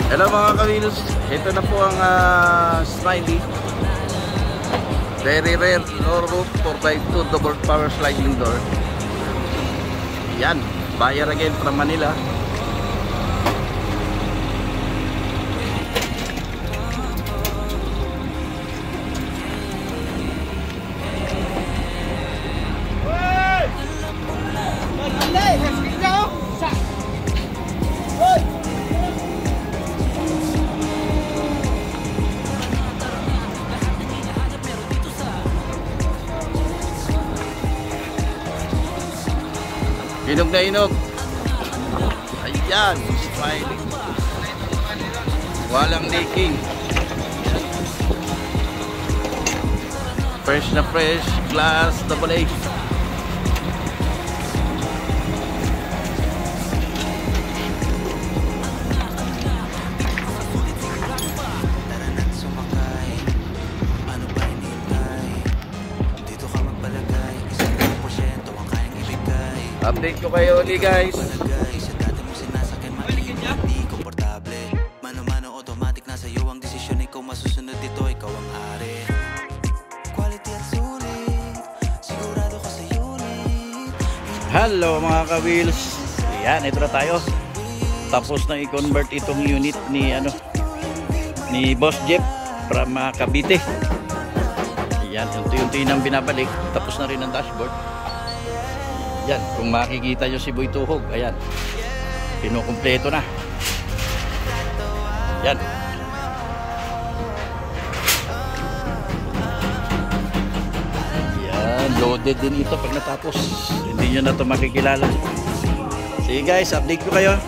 Hello mga kawilos, ito na po ang Smiley. Very rare door roof 4x2 double power sliding door. Yan, buyer again from Manila. Inog na inog. Ayan, Smiley. Walang leaking. Fresh na fresh, glass AA. Update ko kayo ulit guys. Mano-mano automatic nasa iyo ang desisyon, ikaw masusunod dito, ikaw ang hari. Quality at sulit, sigurado ka sa unit. Hello mga ka-wheels. Ayan, ito na tayo. Tapos na i-convert itong unit ni ni Boss Jeff from Cavite. Ayan, unti-unti nang binabalik. Tapos na rin ang dashboard. Yan, kung makikita nyo si Boy Tuhog, ayan, kinukumpleto na. Yan. Yan, loaded din ito pag natapos. Hindi nyo na ito makikilala. Sige guys, update ko kayo.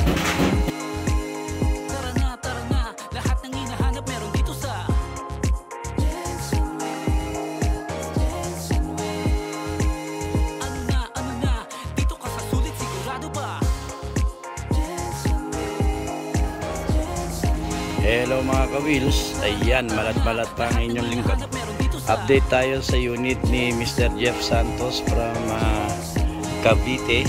Hello mga ka-wheels, ayan, malat-malat pa ang inyong lingkod. Update tayo sa unit ni Mr. Jeff Santos from Cavite,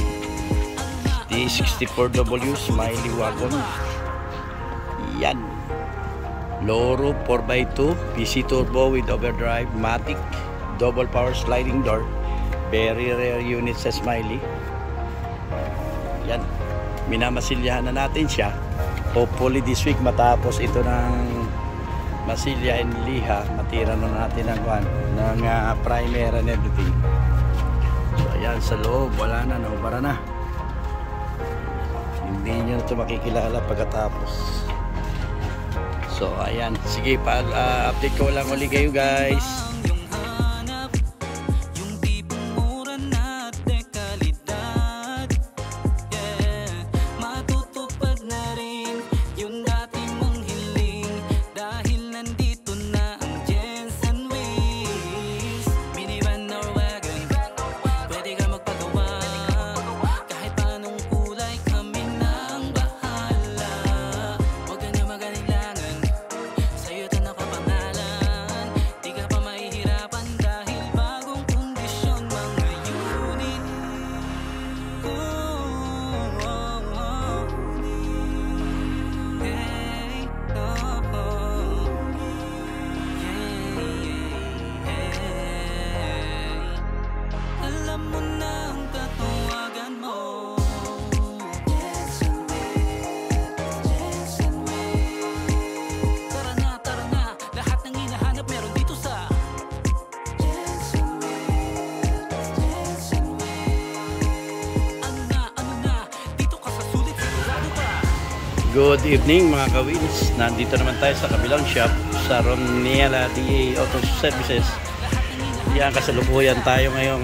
DA64W Smiley wagon. Yan, low roof 4x2 pzturbo with overdrive, matic, double power sliding door. Very rare unit sa Smiley. Yan, minamasilyahan na natin siya. Hopefully this week matapos ito ng masilya and liha, matira na natin ang primer and everything. So ayan, sa loob wala na, para na. Hindi nyo ito makikilala pagkatapos. So ayan, sige, update ko lang ulit kayo guys. Good evening mga ka-wheels. Nandito naman tayo sa kabilang shop sa Ronniela DA Auto Services. Yan, kasalukuyan tayo ngayong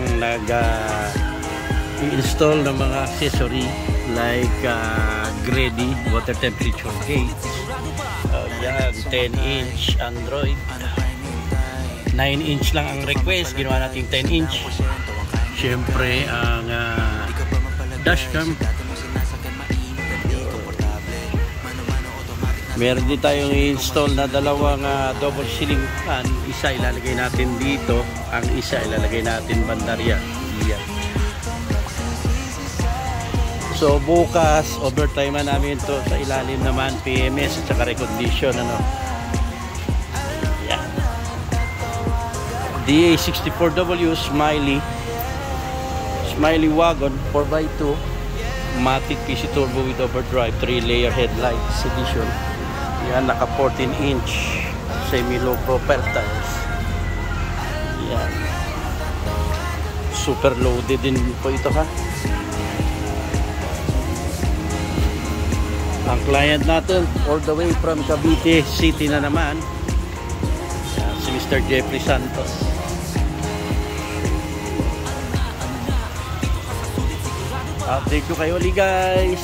nag-install ng mga accessory like Grady water temperature gauge. Yan, 10-inch Android. 9-inch lang ang request, ginawa natin 10-inch. Siyempre ang dashcam. Meron din tayong i-install na dalawang double ceiling fan. Isa ilalagay natin dito, ang isa ilalagay natin bandarya. Yan. So bukas, overtime na namin to sa ilalim naman, PMS at saka recondition, ano. Yan. DA64W, Smiley wagon, 4x2, matic pzturbo with overdrive, 3-layer headlights edition. Yan, naka 14-inch semi-low profile tires. Yan. Super loaded din po ito, ha. Ang client natin all the way from Cavite City na naman. Yan, si Mr. Jeffrey Santos. Update ko kayo ulit, guys.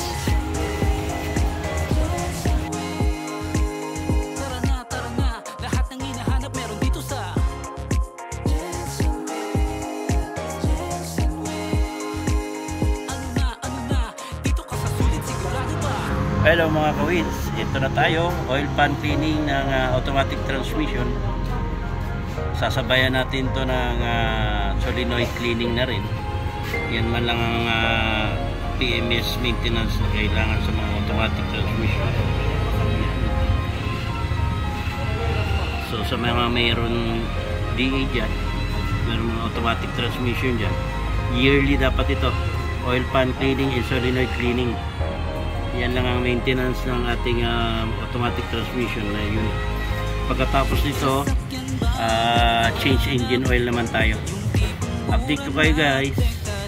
Hello mga kawits, ito na tayo, oil pan cleaning ng automatic transmission. Sasabayan natin to ng solenoid cleaning na rin. Yan man lang ang PMS maintenance na kailangan sa mga automatic transmission. So sa mga mayroon DA dyan, mayroon mga automatic transmission dyan, yearly dapat ito, oil pan cleaning and solenoid cleaning. Yan lang ang maintenance ng ating automatic transmission na unit. Pagkatapos nito, change engine oil naman tayo. Update ko kayo, guys.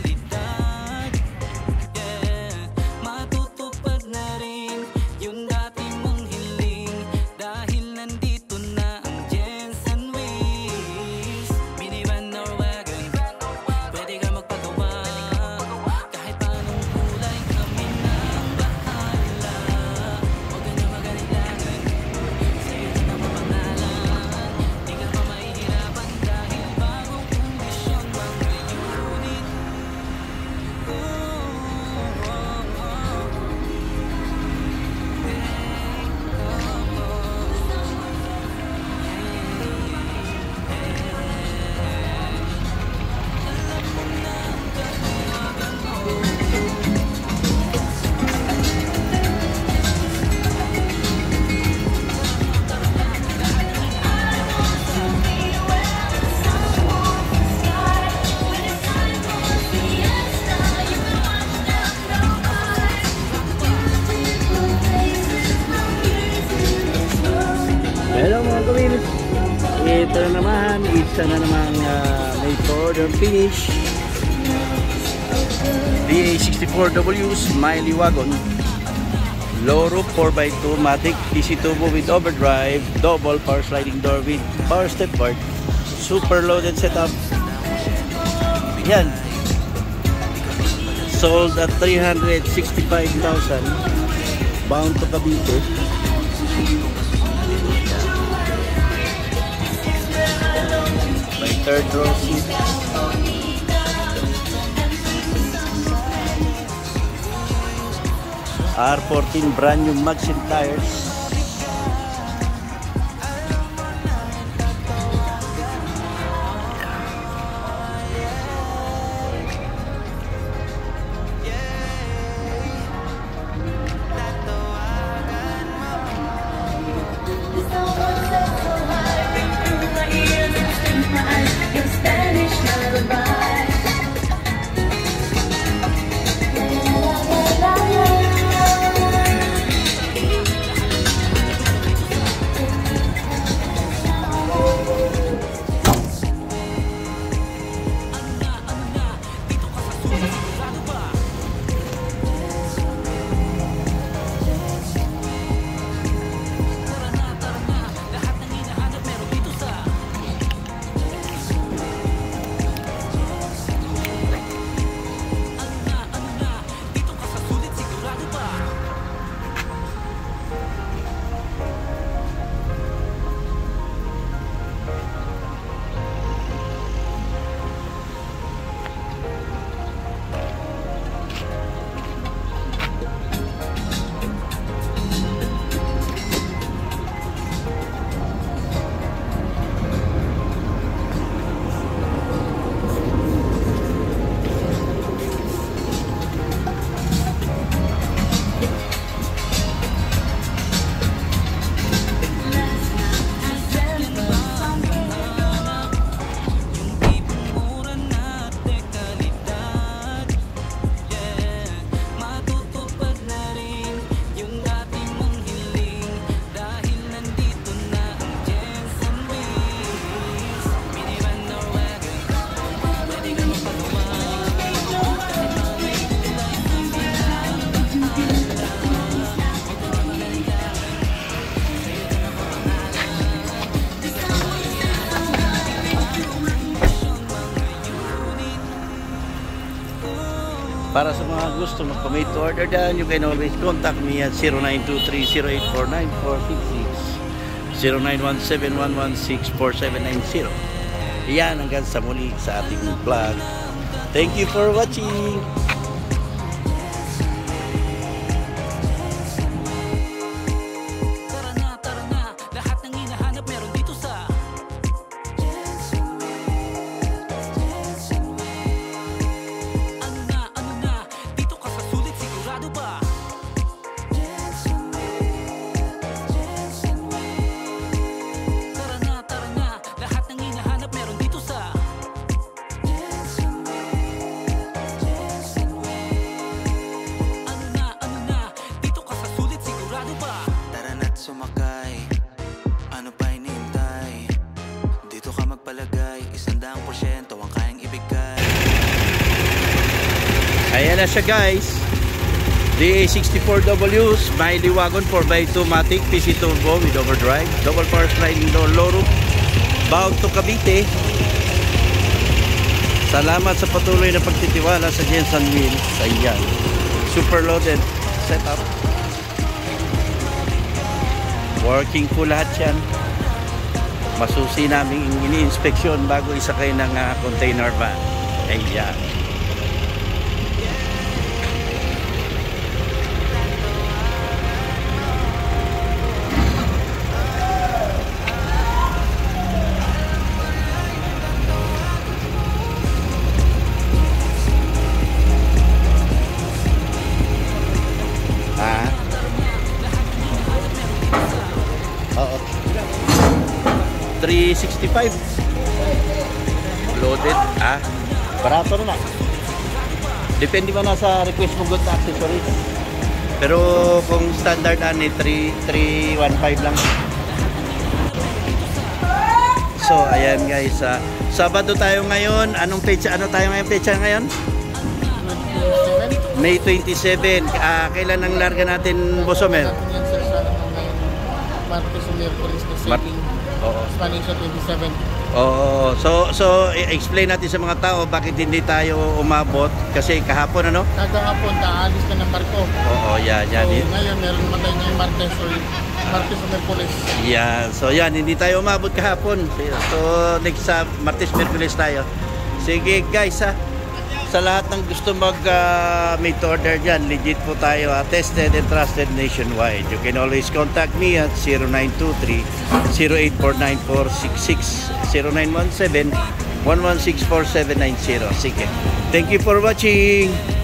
Hello mga kawins, ito na naman, isa na namang may order finish. DA64W Smiley wagon, Loro 4x2 matic DA64W with overdrive, double power sliding door with power step board, super loaded setup. Yan, sold at 365,000, bound to Cavite. By third row seat. R14 brand new Maxim tires. Para sa mga gusto mag-commit to order dyan, you can always contact me at 0923-0849-466, 0917-116-4790. Yan, hanggang sa muli sa ating vlog. Thank you for watching. Sumakay, ano pa hinihintay? Dito ka magpalagay, 100% ang kayang ibigay. Ayan na siya guys, DA64W Smiley wagon 4x2 matic pzturbo with overdrive, double power sliding door, low roof, bound to Cavite. Salamat sa patuloy na pagtitiwala sa Jensen Wheels. Ayan, super loaded setup. Working po lahat yan. Masusi namin ini-inspeksyon bago isakay ng container van. Ayan. Oo. 365 loaded. Barato na. Depende ba na sa request mo good accessories. Pero kung standard 315 lang. So ayan guys, Sabado tayo ngayon. Anong petsa? Ano tayo ngayon? Petsa ngayon? May 27. Kailan ang larga natin, Bosomer? Martes o Miyerkules na sailing. Spanish 27. Oo. So explain natin sa mga tao bakit hindi tayo umabot kasi kahapon ano? Kagahapon kaalis na ng barko. Oo, yan. So ngayon meron naman tayo ngayong Martes o Miyerkules. Yan. So yan, hindi tayo umabot kahapon. So next Martes, Miyerkules tayo. Sige guys sa lahat ng gusto make to order dyan, legit po tayo, tested and trusted nationwide. You can always contact me at 0923-0849-466, 0917-116-4790. Sige. Thank you for watching.